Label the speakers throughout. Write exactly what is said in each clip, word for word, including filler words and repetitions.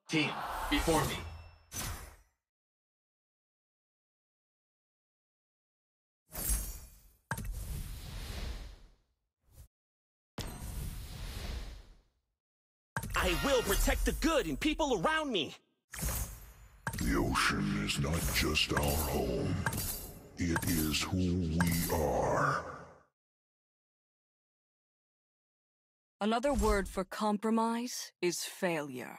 Speaker 1: Team, before me.
Speaker 2: I will protect the good and people around me.
Speaker 3: The ocean is not just our home. It is who we are.
Speaker 4: Another word for compromise is failure.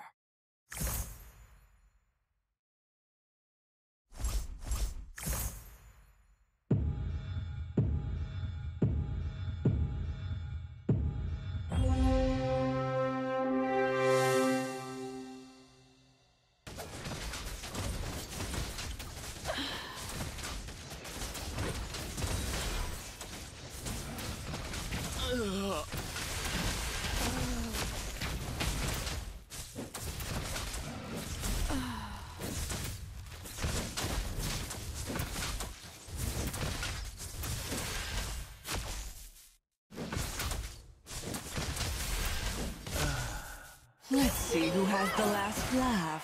Speaker 4: Let's see who has the last laugh.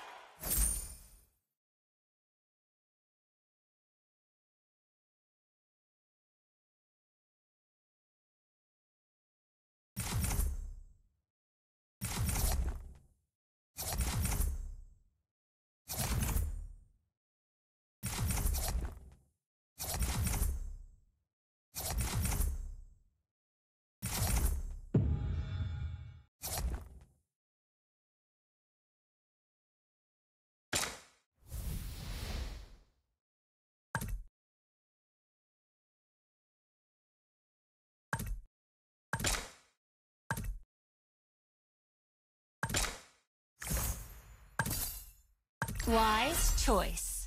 Speaker 5: Wise choice.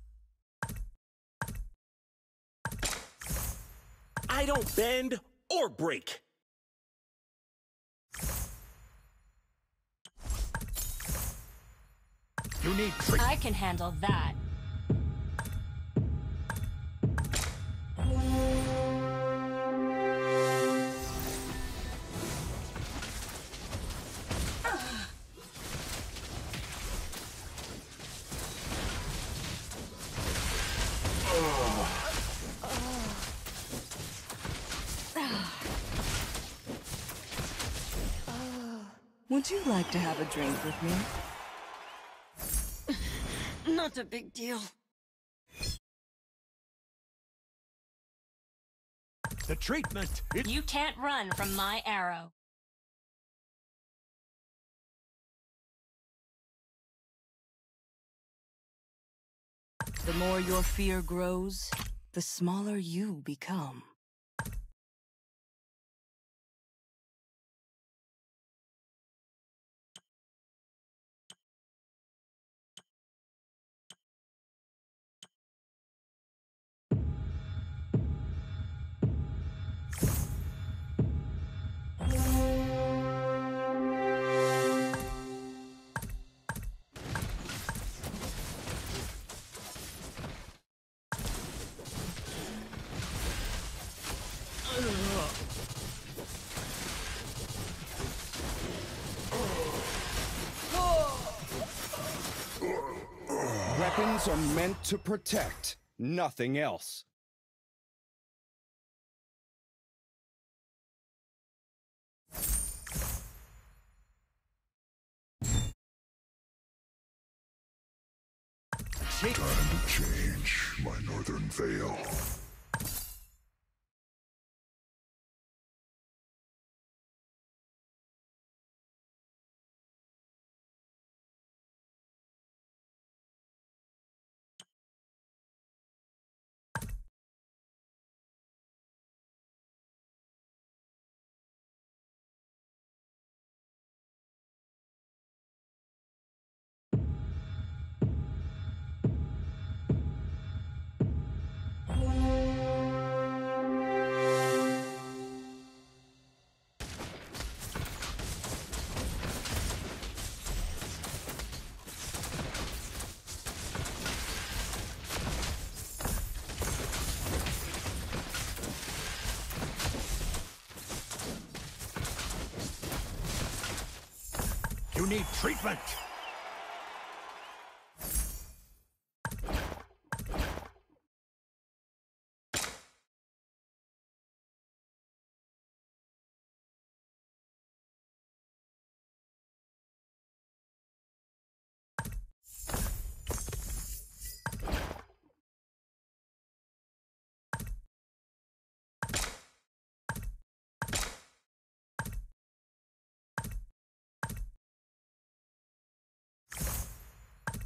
Speaker 2: I don't bend or break.
Speaker 1: You need trick.
Speaker 5: I can handle that.
Speaker 4: Would you like to have a drink with me?
Speaker 5: Not a big deal.
Speaker 1: The treatment. It
Speaker 5: You can't run from my arrow.
Speaker 4: The more your fear grows, the smaller you become.
Speaker 6: Weapons are meant to protect, nothing else.
Speaker 3: Time to change my northern veil.
Speaker 1: You need treatment.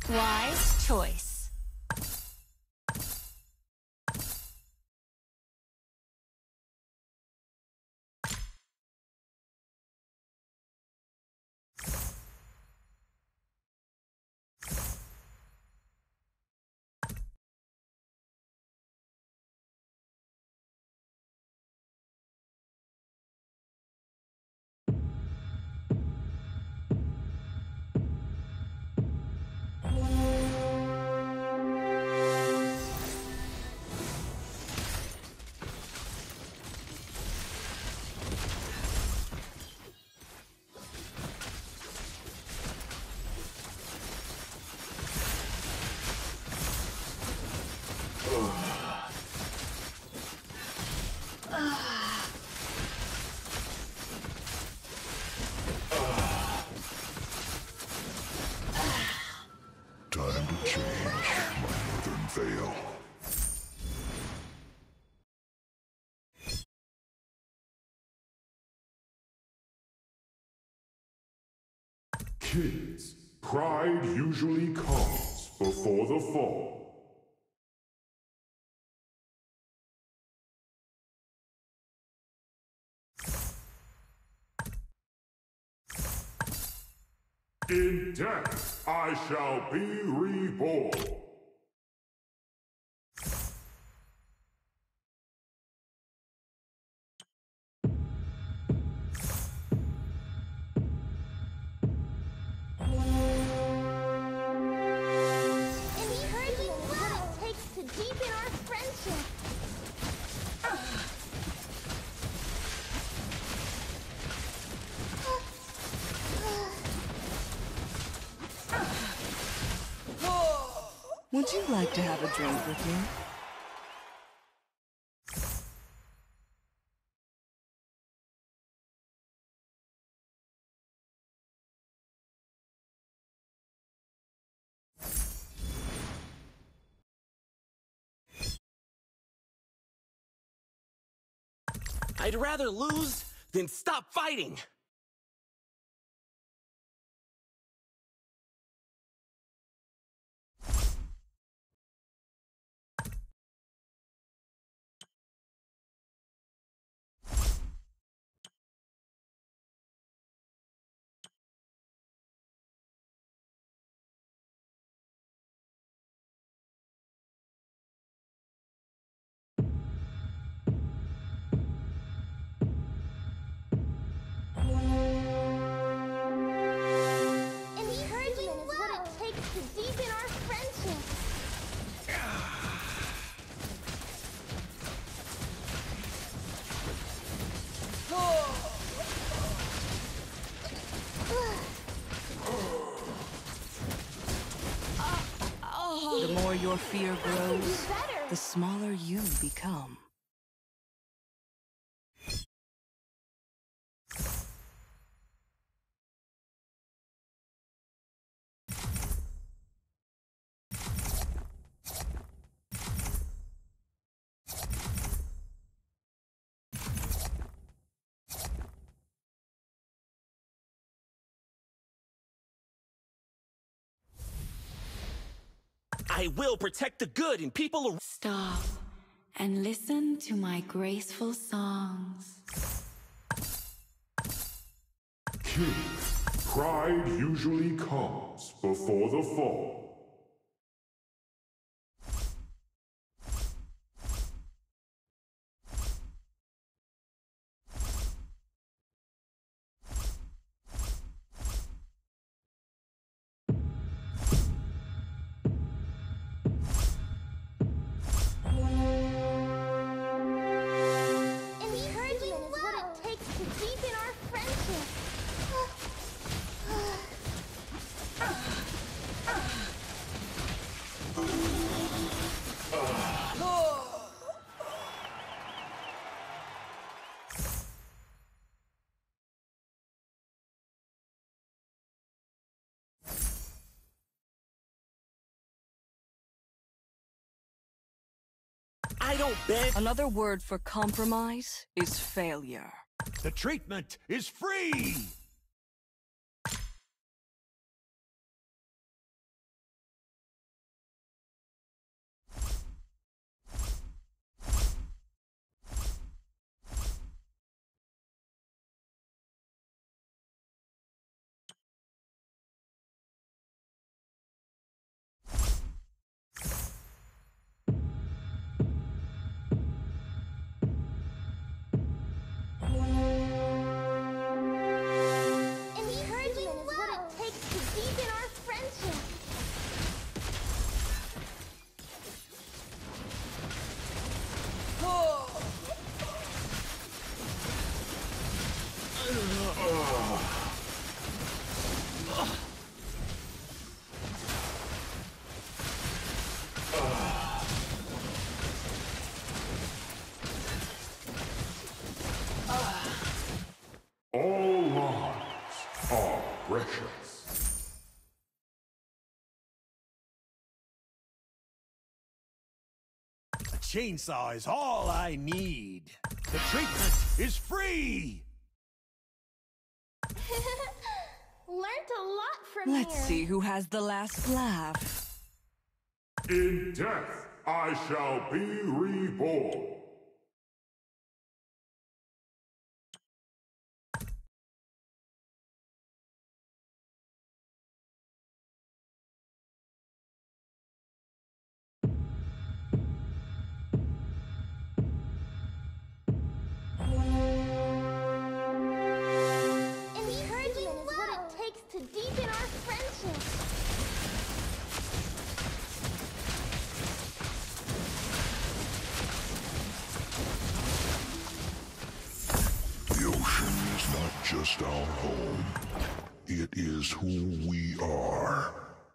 Speaker 5: Wise choice.
Speaker 3: Time to change my northern veil.
Speaker 7: Kids, pride usually comes before the fall. In death, I shall be reborn.
Speaker 8: Encouraging what it takes to deepen our friendship.
Speaker 4: Would you like to have a drink with me?
Speaker 2: I'd rather lose than stop fighting.
Speaker 8: Encouraging what it takes to deepen our friendship.
Speaker 4: The more your fear grows,
Speaker 8: Better.
Speaker 4: the smaller you become.
Speaker 2: I will protect the good in people around.
Speaker 9: Stop and listen to my graceful songs.
Speaker 7: Kids, pride usually comes before the fall.
Speaker 8: Encouraging what it takes to deepen our friendship.
Speaker 2: I don't bend.
Speaker 4: Another word for compromise is failure.
Speaker 1: The treatment is free! chainsaw is all I need. The treatment is free!
Speaker 8: Learned a lot from
Speaker 4: Let's
Speaker 8: here.
Speaker 4: see who has the last laugh.
Speaker 7: In death, I shall be reborn.
Speaker 8: Encouragement is what it takes to deepen our friendship.
Speaker 3: The ocean is not just our home. It is who we are.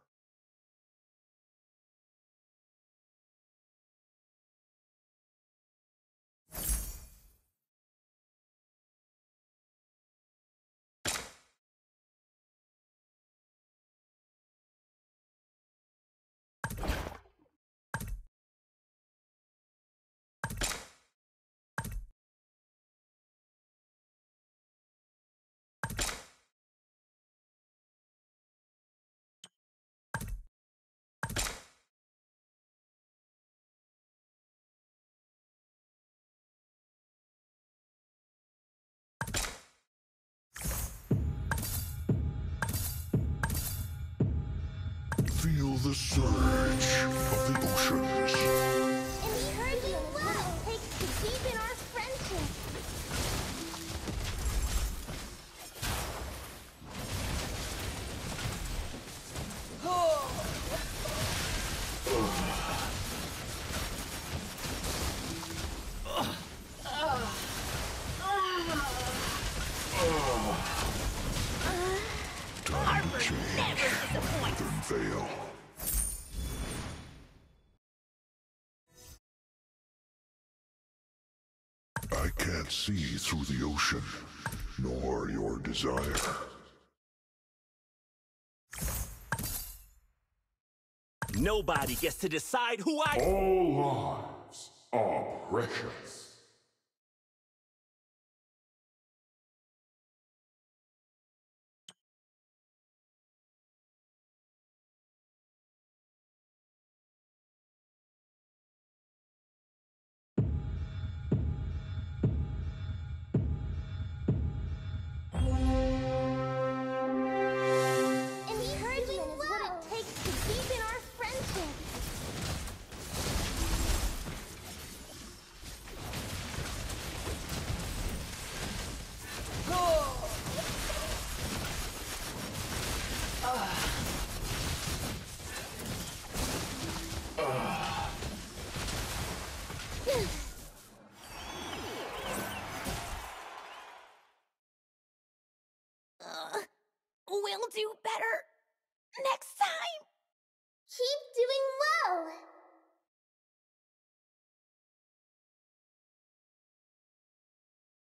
Speaker 3: Feel the surge of the oceans.
Speaker 8: Encouragement is what it takes to deepen our friendship.
Speaker 3: Time to change Northern Vale. I can't see through the ocean, nor your desire.
Speaker 2: Nobody gets to decide who I...
Speaker 7: All lives are precious.
Speaker 8: Encouragement is what it takes to deepen our friendship. Uh, we'll do better next time. Keep doing well.